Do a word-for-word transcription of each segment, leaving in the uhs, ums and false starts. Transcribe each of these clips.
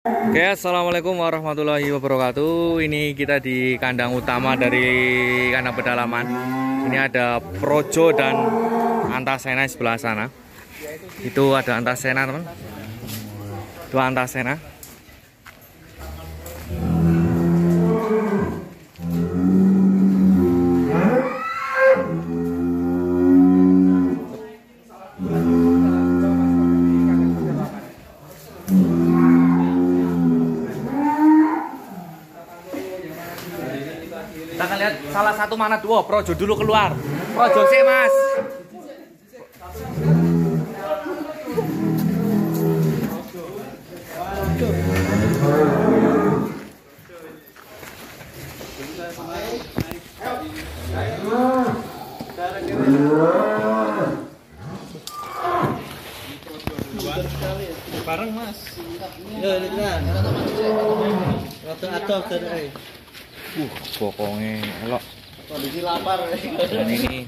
Oke, assalamualaikum warahmatullahi wabarakatuh. Ini kita di kandang utama dari kandang pedalaman. Ini ada Projo dan Antasena di sebelah sana. Itu ada Antasena, teman. Itu Antasena. Kita akan lihat salah satu mana dua. Projo dulu keluar. Projo sih, Mas. Bareng Mas. Ya ini kan. Rata atau tadi. Uh, pokoknya elok. Kondisi lapar. Dan ini.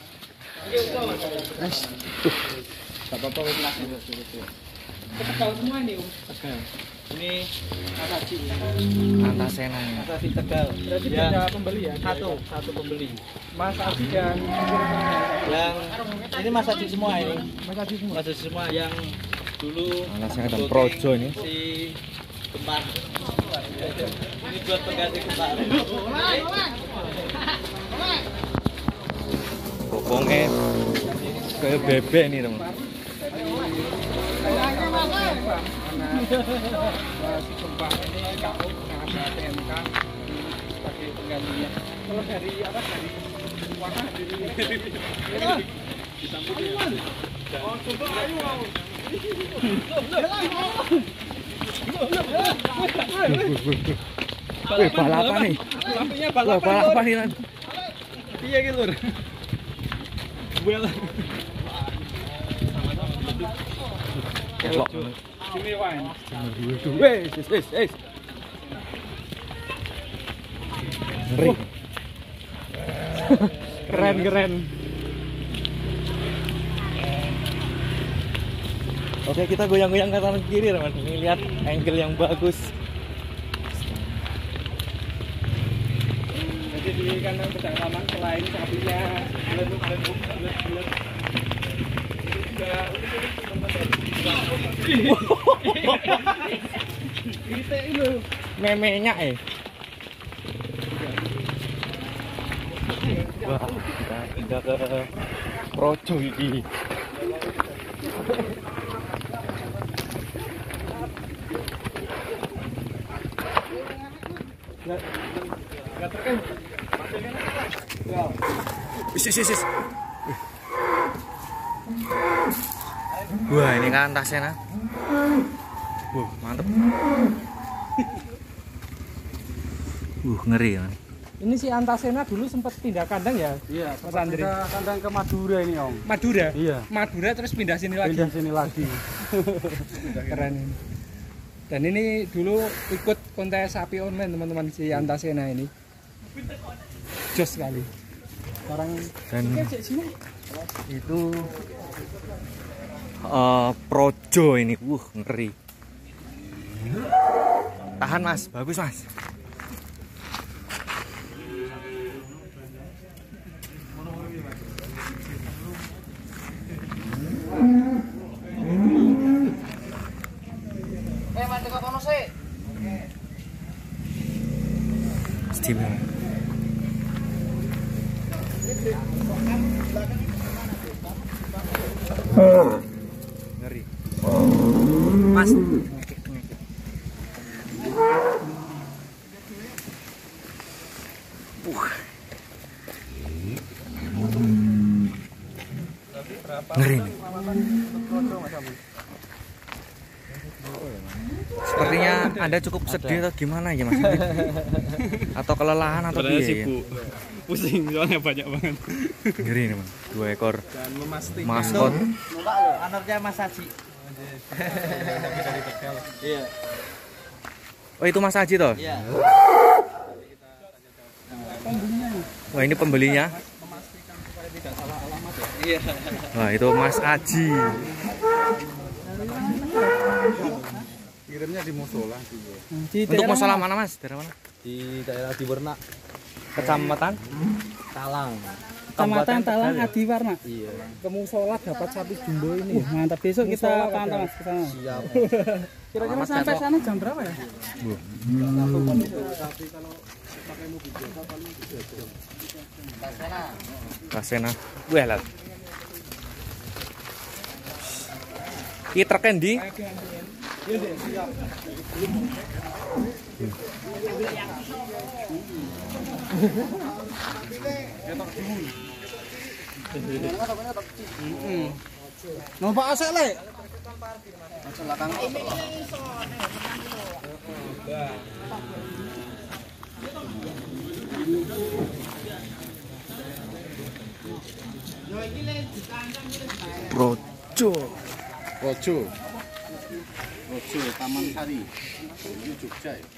Tuh. Enggak apa-apa wis Mas. Tegal semua ini, Om. Tegal. Ini Antaci. Antasena. Antaci Tegal. Berarti ya. Ada pembeli ya? Satu, satu pembeli. Mas Aji dan yang ini Mas Aji semua ini. Mas Aji semua. Mas Aji semua yang dulu Antasena dan Projo ini. Si Kembar. Ini buat pengganti Kembar. Pokoknya kayak bebek nih, teman. Si Kembar ini K O ada T M K sebagai penggantinya. Kalau dari apa dari warna dari disambut ya. Oh, coba ayo mau. Wih, balapan nih. Lampunya Wah, balapan nih. Iya gitu, Lur. Buel. Elok. Cimewan. Wes, wes, wes, wes. Ngeri. Keren, keren. Oke, kita goyang-goyang ke kanan kiri, teman. Ini lihat angle yang bagus. Jadi di kandang pedalaman selain sapinya bulet-bulet bulet-bulet juga Memenya eh. Wah, kita pindah ke Projo ini. Enggak terken. Is, is, is, is. Wah, ini kan Antasena. Wah, mantep. Uh, ngeri kan. Ini si Antasena dulu sempat pindah kandang ya? Iya, Mas Andri. pindah kandang ke Madura ini, Om. Madura? Iya. Madura terus pindah sini lagi. Pindah sini lagi. Keren ini. Dan ini dulu ikut kontes sapi online teman-teman si Antasena ini. Jos sekali. Sekarang Dan itu uh, Projo ini, uh ngeri. Tahan Mas, bagus Mas. Eh, mantep apa no sih? Istimewa. Ngeri. Mas. Uh. Ngeri nih. Sepertinya Anda cukup sedih atau gimana ya Mas? Atau kelelahan atau Sebenarnya piye? sibuk. Pusing soalnya banyak banget. Ngeri nih, Bang. Dua ekor Dan memastikan maskot. Anaknya Mas Haji. Iya. Oh, itu Mas Haji toh? Iya. Wah, ini pembelinya. memastikan supaya tidak salah alamat ya. Iya. Wah, itu Mas Haji. ngirimnya di musola gitu. Di Untuk daerah musola mana? mana Mas? Daerah mana? Di daerah Diwerna, Kecamatan Talang. Kecamatan Talang Adiwarna. Iya. Ke musola dapat sapi jumbo ini. Uh, mantap, besok kita Musola pantau ada. Mas ke sana. Siap. Kira-kira sampai sana jam berapa ya? Kasena. Wah lah. Iki truk endi? Numpak asik lek. Projo. Rojo. Rojo Taman Sari. Ini Jogja ya.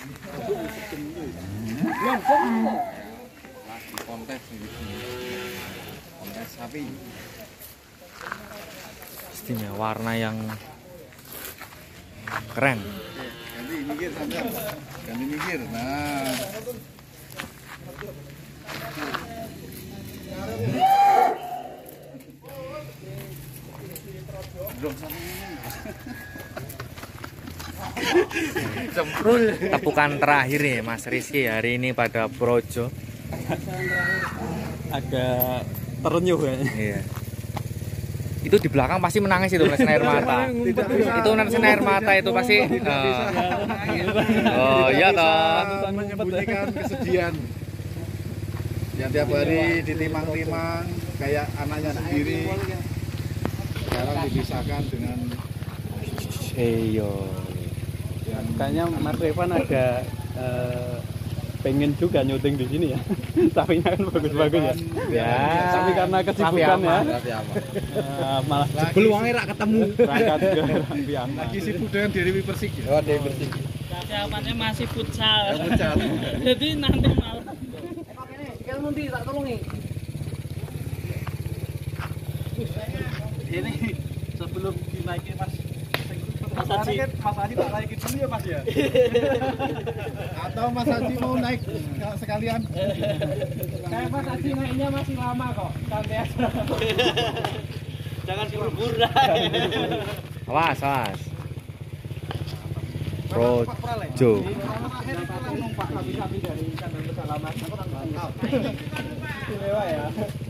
Lagi kontes ini. Kontes sapi. Pastinya warna yang keren. Ganti mikir sampai. Ganti mikir. Nah. Tepukan terakhir nih Mas Rizky hari ini pada Projo. Agak terenyuh ya. Iya. Itu di belakang pasti menangis itu netesin air mata. Itu netesin air mata itu pasti. eh, oh iya toh. Menyembunyikan kesedihan. Yang tiap hari ditimang-timang kayak anaknya sendiri. Sekarang dipisahkan dengan Heyo. Kayaknya Mas Revan ada eh, pengen juga nyuting di sini ya. Sapinya kan bagus-bagus ya. Ya. Tapi karena kesibukan ya, eh, malah jebol wonge rak ketemu. Berangkat ke Rambi Aman. lagi sibuk dengan Dewi Persik ya. Oh, Dewi Persik. Persiapannya masih futsal. Futsal. Jadi nanti malam. Ini sebelum dinaikin Mas. Mas Haji. Mas Haji tak naikin dulu ya Mas ya. Atau Mas Haji mau naik sekalian? Kayak Mas Haji naiknya masih lama kok. Santai aja. Jangan buru-buru. Awas, awas. Projo. Numpak sapi-sapi dari kandang pedalaman. Istimewa ya.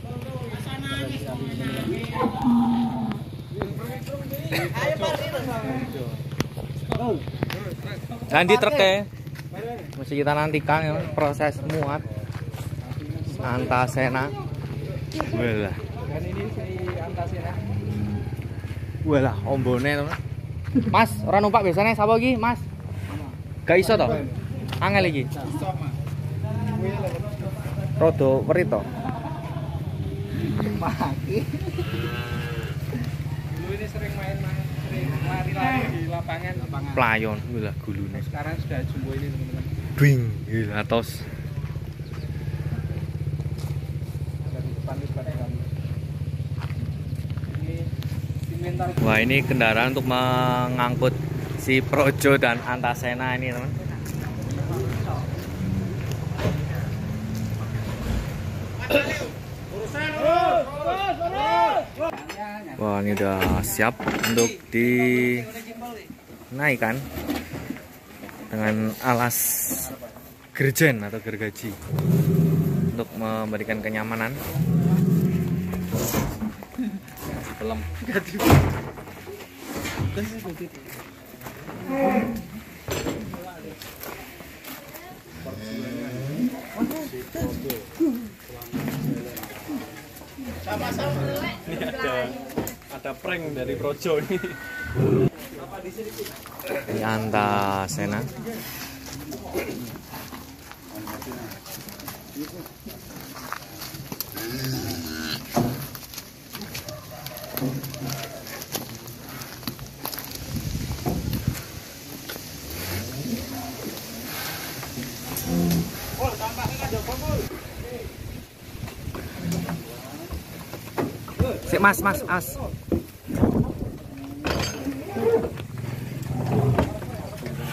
Nanti truk ya. Mesti kita nantikan ya, proses muat Antasena. Walah. Dan ini si Antasena. Walah, ombone teman. Mas, ora numpak biasanya sapa iki, Mas? Gak iso to? Angel iki. Rodo werit to. Dulu ini sering main-main, sering lari-lari di lapangan. Playon, walah gulune. Sekarang sudah jumbo ini teman-teman. Bing, gila tos. Dari depan itu pada kami. Ini simental. Wah, ini kendaraan untuk mengangkut si Projo dan Antasena ini, teman. Wah, ini udah siap untuk dinaikkan dengan alas gerjen atau gergaji untuk memberikan kenyamanan. Belum. Ini ada ada prank dari Projo ini. Ini Antasena. Sik Mas, Mas, As.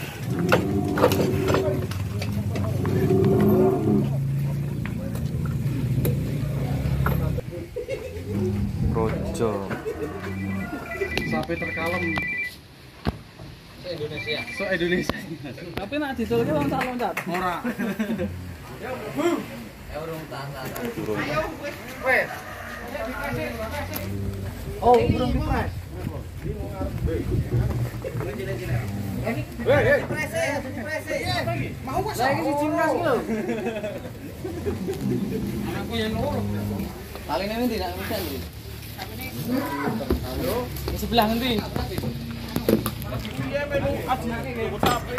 sampai terkalem. Se-Indonesia. Se-Indonesia. Tapi nak ditulke wong sak loncat. Ora. Oh, burung dipres. Hei, hei. Mau kok lagi si Cimras lho. Anakku yang loro. Paling ini tidak bisa lho. Di sebelah ngendi? Iya melu ajine nggih WhatsApp.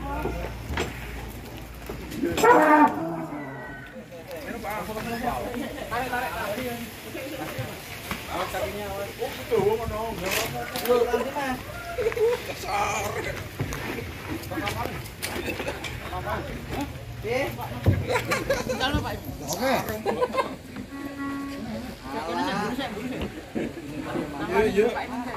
Awas kakinya awas. Oh, betul ngono. Lho, nanti Mas. Eh, Pak. Oke. Iya, iya.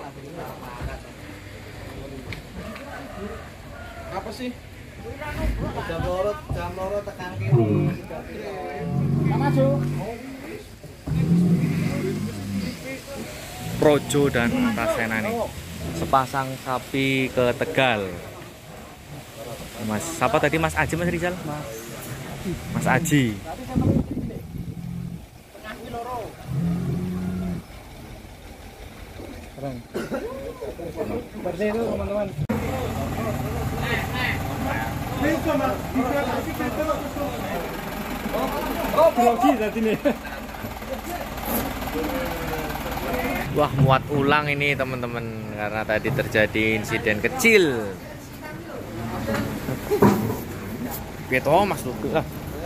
Apa sih? Jam loro, jam loro tekan kiri. Maju. Projo dan Antasena nih, sepasang sapi ke Tegal. Mas, siapa tadi Mas Aji, Mas Rizal? Mas, Mas Aji. Keren. Seperti itu teman-teman. Oh, grogi tadi nih. Wah, muat ulang ini teman-teman karena tadi terjadi insiden kecil. Gitu Mas Lugu lah.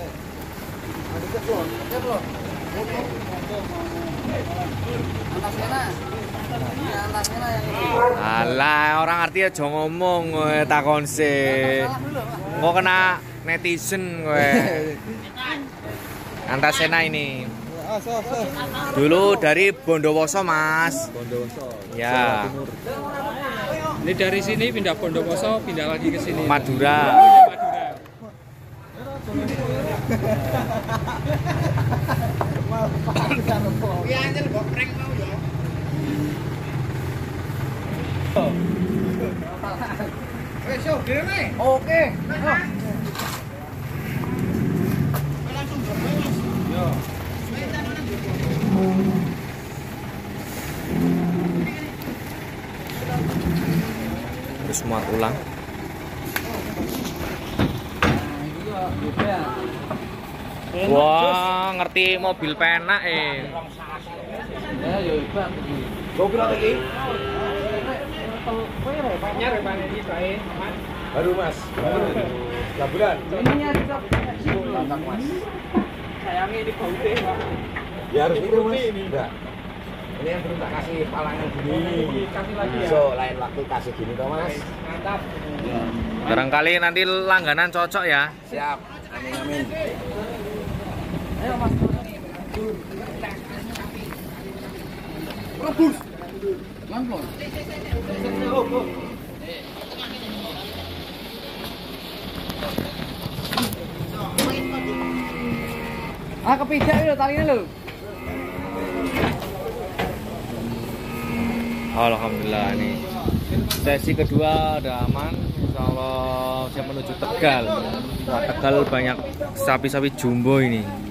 Alah, orang arti aja ngomong kowe takon sih. Engko kena netizen kowe. Antasena ini. Dulu dari Bondowoso, Mas. Bondowoso. Ya. Ini dari sini pindah Bondowoso, pindah lagi ke sini. Madura. Oke. Terus muat ulang. Wah, ngerti mobil penak eh. Ya, yo hebat. Gopro lagi? Baru Mas. Laburan. Ininya juga Mantap Mas. sayangnya ini bau teh, Pak. Ya harus itu Mas. Enggak. Ini yang belum tak kasih palangan gini. Kasih lagi ya. So, lain waktu kasih gini toh Mas. Mantap. Barangkali nanti langganan cocok ya. Siap. Amin amin. Ayo Mas. Rebus. Langsung. Ah, kepijak lho talinya lho. Alhamdulillah nih. Sesi kedua udah aman. Insya Allah saya menuju Tegal. Wah, Tegal banyak sapi-sapi jumbo ini.